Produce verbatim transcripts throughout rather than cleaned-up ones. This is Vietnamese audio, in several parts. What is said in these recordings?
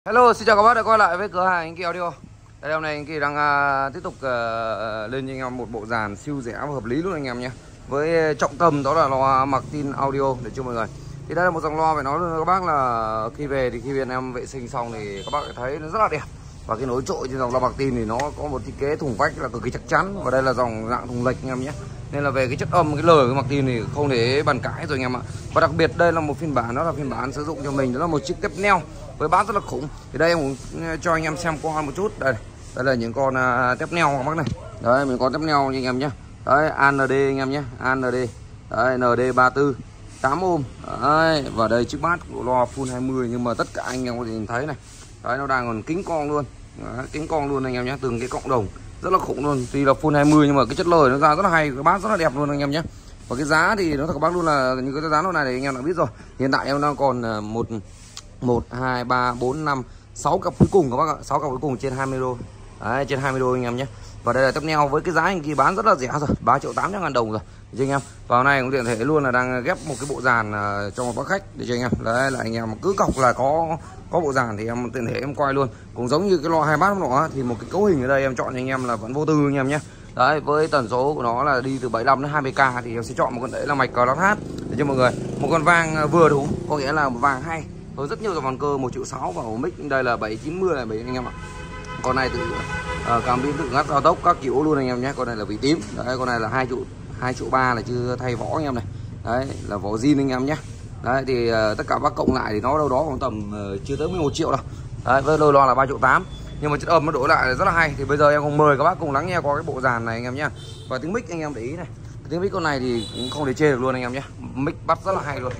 Hello, xin chào các bác đã quay lại với cửa hàng Anh Kỳ Audio. Đây hôm nay Anh Kỳ đang uh, tiếp tục uh, lên cho anh em một bộ dàn siêu rẻ và hợp lý luôn anh em nhé. Với trọng tâm đó là loa Martin Audio để cho mọi người. Thì đây là một dòng loa phải nói luôn các bác là khi về thì khi bên em vệ sinh xong thì các bác thấy nó rất là đẹp. Và cái nối trội trên dòng loa Martin thì nó có một thiết kế thùng vách là cực kỳ chắc chắn. Và đây là dòng dạng thùng lệch anh em nhé. Nên là về cái chất âm, cái lời của Martin thì không thể bàn cãi rồi anh em ạ. Và đặc biệt đây là một phiên bản, đó là phiên bản sử dụng cho mình, đó là một chiếc tiếp neo với bát rất là khủng. Thì đây em cũng cho anh em xem qua một chút. Đây, đây là những con uh, tép neo các bác này. Đấy, mình có tép neo như anh em nhé. Đấy, a en đê anh em nhé, a en đê. Đấy, en đê ba mươi tư, tám ôm. Đấy, và đây chiếc bát của loa full hai mươi, nhưng mà tất cả anh em có thể nhìn thấy này. Đấy, nó đang còn kính con luôn. Đấy, kính con luôn anh em nhé, từng cái cộng đồng rất là khủng luôn. Tuy là full hai mươi nhưng mà cái chất lời nó ra rất là hay, cái bát rất là đẹp luôn anh em nhé. Và cái giá thì nó thật các bác luôn là những cái giá lúc này thì anh em đã biết rồi. Hiện tại em đang còn một một hai ba bốn năm sáu cặp cuối cùng các bác ạ, sáu cặp cuối cùng trên hai mươi đô. Đấy, trên hai mươi đô anh em nhé. Và đây là tép neo với cái giá anh kia bán rất là rẻ rồi, ba triệu tám trăm ngàn đồng rồi cho anh em. Và hôm nay cũng tiện thể luôn là đang ghép một cái bộ dàn uh, cho một bác khách để cho anh em. Đấy là anh em cứ cọc là có có bộ dàn thì em tiện thể em quay luôn. Cũng giống như cái loa hai bát nọ thì một cái cấu hình ở đây em chọn cho anh em là vẫn vô tư anh em nhé. Đấy, với tần số của nó là đi từ bảy mươi lăm đến hai mươi k thì em sẽ chọn một con đấy là mạch cloud hát để cho mọi người. Một con vang vừa đủ, có nghĩa là một vang hay. Có rất nhiều dòng vàng cơ một triệu sáu và ổ mic đây là bảy chín mươi này mấy anh em ạ. Con này tự uh, cảm biến tự ngắt cao tốc các kiểu luôn anh em nhé. Con này là vị tím. Đấy, con này là hai triệu hai triệu ba là chưa thay vỏ anh em này. Đấy là vỏ zin anh em nhé. Đấy thì uh, tất cả bác cộng lại thì nó đâu đó khoảng tầm uh, chưa tới mười một triệu đâu. Đấy, với đôi loa là ba triệu tám. Nhưng mà chất âm nó đổi lại rất là hay. Thì bây giờ em cùng mời các bác cùng lắng nghe qua cái bộ dàn này anh em nhé. Và tiếng mic anh em để ý này. Tiếng mic con này thì cũng không thể chê được luôn anh em nhé. Mic bắt rất là hay luôn.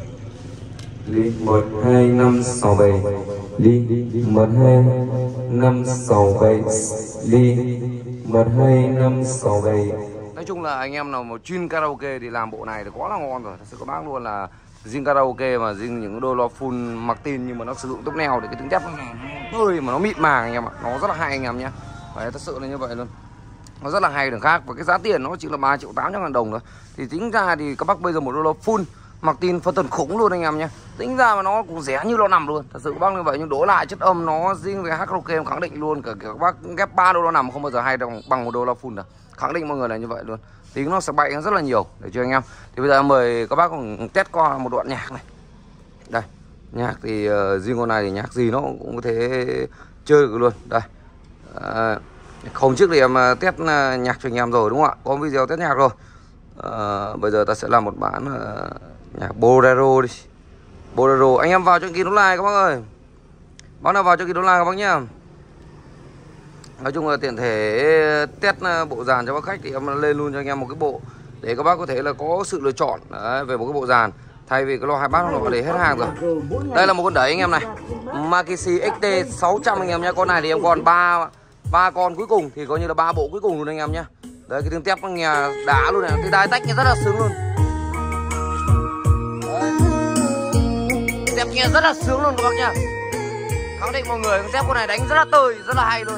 Ly một hai năm sáu bảy ly một hai năm sáu bảy ly một hai năm sáu bảy. Nói chung là anh em nào một chuyên karaoke thì làm bộ này thì quá là ngon rồi. Thật sự các bác luôn là riêng karaoke mà riêng những đôi loa full Martin nhưng mà nó sử dụng tốc neo thì cái tiếng tép nó hơi mà nó mịn màng anh em ạ. Nó rất là hay anh em nhé. Đấy, thật sự là như vậy luôn. Nó rất là hay đường khác. Và cái giá tiền nó chỉ là ba triệu tám trăm ngàn đồng thôi. Thì tính ra thì các bác bây giờ một đôi loa full Martin phân tần khủng luôn anh em nhé. Tính ra mà nó cũng rẻ như lo nằm luôn. Thật sự các bác như vậy, nhưng đổ lại chất âm nó riêng về hát karaoke em khẳng định luôn, cả các bác ghép ba đô lo nằm không bao giờ hay bằng, bằng một đô la full đâu. Khẳng định mọi người là như vậy luôn. Tiếng nó sẽ bay rất là nhiều để cho anh em. Thì bây giờ mời các bác cùng test qua một đoạn nhạc này. Đây, nhạc thì uh, riêng con này thì nhạc gì nó cũng có thể chơi được luôn. Đây. Uh, hôm trước thì em uh, test uh, nhạc cho anh em rồi đúng không ạ? Có video test nhạc rồi. Uh, bây giờ ta sẽ làm một bản uh, nhạc bolero đi. Bolero, anh em vào cho ký nút like các bác ơi. Bác nào vào cho ký nút like các bác nhá. Nói chung là tiện thể test bộ dàn cho bác khách thì em lên luôn cho anh em một cái bộ để các bác có thể là có sự lựa chọn đấy, về một cái bộ dàn thay vì cái loa hai bát nó để hết hàng rồi. Đây là một con đẩy anh em này, Makisi ích tê sáu trăm anh em nhé. Con này thì em còn ba ba con cuối cùng thì coi như là ba bộ cuối cùng luôn anh em nhé. Đấy, cái tiếng tép nó nghe đá luôn này, cái đai tách nghe rất là sướng luôn. Đấy. Tép nghe rất là sướng luôn các bác nhá. Khẳng định mọi người, con tép con này đánh rất là tơi, rất là hay luôn.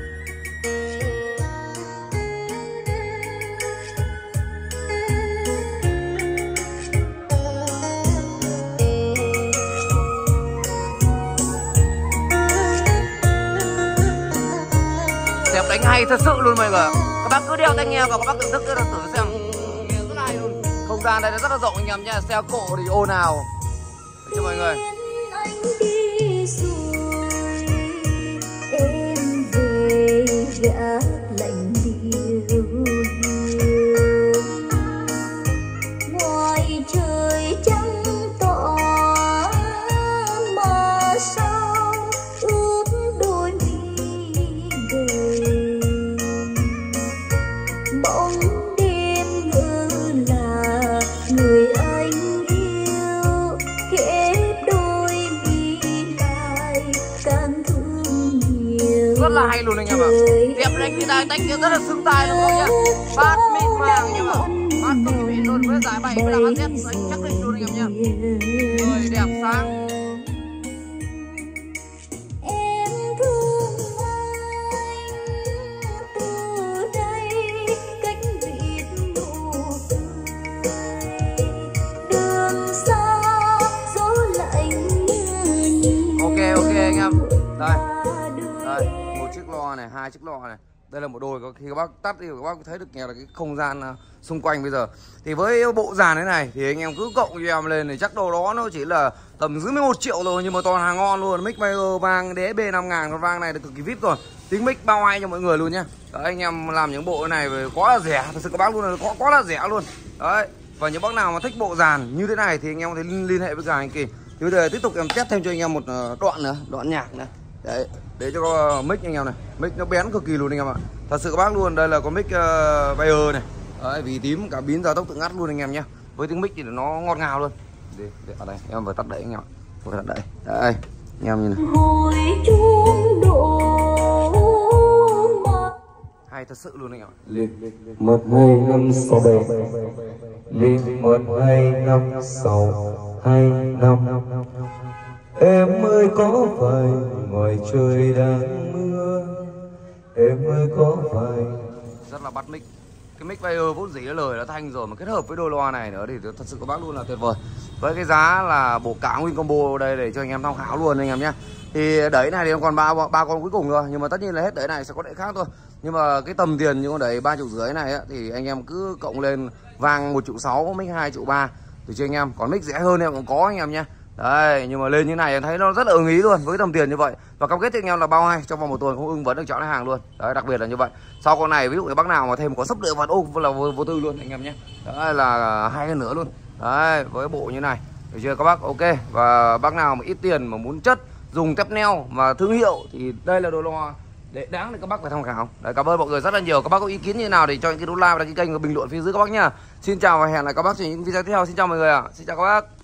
Tép đánh hay thật sự luôn mọi người. Các bác cứ đeo tai nghe vào các bác tự thức rất là thử xem, nghe rất là hay luôn. Không gian đây nó rất là rộng anh em nha. Xe cộ thì ồn ào cho mọi người. Lạnh điều ngoài trời trắng tỏ mà sao ướt đôi mi đời, bóng đêm ngỡ là người anh yêu, khẽ đôi mi lại càng thương nhiều. Rất là hay luôn anh em ạ. Đẹp đánh cái đai tách rất là sướng tai luôn các nhá. Bát mịn màng nhưng mà bát cực kỳ mịn luôn, với giải bảy mươi lăm Z chắc định luôn anh em nhá. Rồi đẹp sáng. Em thương anh từ đây cách biệt nụ cười, đường xa gió lạnh như Ok ok anh em. Đây. Đây, một chiếc loa này, hai chiếc loa này. Đây là một đồi, có khi các bác tắt thì các bác thấy được nghe là cái không gian xung quanh bây giờ. Thì với bộ dàn thế này thì anh em cứ cộng cho em lên thì chắc đâu đó nó chỉ là tầm dưới mười một triệu rồi, nhưng mà toàn hàng ngon luôn. Mic Mayer vang đế B năm ngàn, con vang này được cực kỳ vip rồi. Tiếng mic bao hay cho mọi người luôn nhá. Đấy, anh em làm những bộ này quá là rẻ, thật sự các bác luôn là quá, quá là rẻ luôn. Đấy, và những bác nào mà thích bộ dàn như thế này thì anh em có thể liên hệ với cả anh Kỳ. Thì bây giờ tiếp tục em test thêm cho anh em một đoạn nữa, đoạn nhạc nữa. Đấy, để cho mic anh em này, mic nó bén cực kỳ luôn anh em ạ. Thật sự các bác luôn, đây là con mic uh, Bayer này. Đấy, vì tím cả biến giờ tốc tự ngắt luôn anh em nhé. Với tiếng mic thì nó ngọt ngào luôn. Đây, đây, ở đây, em vừa tắt đẩy anh em ạ. Vừa tắt đẩy. Đây, anh em nhìn này. Hồi chuông đổ hay thật sự luôn anh em ạ. Liên một hai năm sáu bảy, liên một hai năm sáu hai năm. Em ơi có phải ngoài trời đang mưa, em ơi có phải. Rất là bắt mic. Cái mic Bayer vốn dĩ lời đã thanh rồi, mà kết hợp với đôi loa này nữa thì thật sự các bác luôn là tuyệt vời. Với cái giá là bộ cả nguyên combo đây để cho anh em tham khảo luôn anh em nhé. Thì đẩy này thì em còn ba ba con cuối cùng thôi, nhưng mà tất nhiên là hết đẩy này sẽ có đẩy khác thôi. Nhưng mà cái tầm tiền như con đẩy ba triệu rưỡi này á, thì anh em cứ cộng lên vang một triệu sáu, mic hai triệu ba thì cho anh em. Còn mic rẻ hơn em cũng có anh em nhé. Đấy, nhưng mà lên như này em thấy nó rất là ưng ý luôn với tầm tiền như vậy. Và cam kết thì anh em là bao hay trong vòng một tuần không ưng vẫn được chọn lấy hàng luôn. Đấy, đặc biệt là như vậy. Sau con này ví dụ như bác nào mà thêm có sấp đợi vật ô là vô, vô tư luôn anh em nhé. Đấy là hai cái nữa luôn. Đấy, với bộ như này được chưa các bác? Ok. Và bác nào mà ít tiền mà muốn chất dùng tép neo mà thương hiệu thì đây là đồ loa để đáng để các bác phải tham khảo. Đấy, cảm ơn mọi người rất là nhiều. Các bác có ý kiến như thế nào thì cho những cái đút like và đăng ký kênh và bình luận phía dưới các bác nha. Xin chào và hẹn lại các bác trong những video tiếp theo. Xin chào mọi người ạ. À. Xin chào các bác.